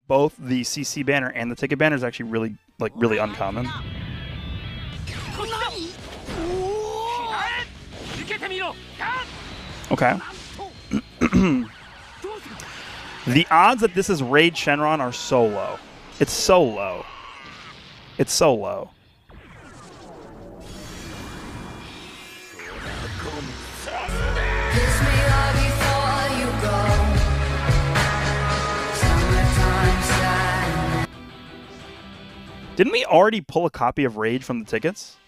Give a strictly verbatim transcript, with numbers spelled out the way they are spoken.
both the C C banner and the ticket banner is actually really, like, really uncommon. Okay. The odds that this is Raid Shenron are so low. It's so low. It's so low. Didn't we already pull a copy of Rage from the tickets?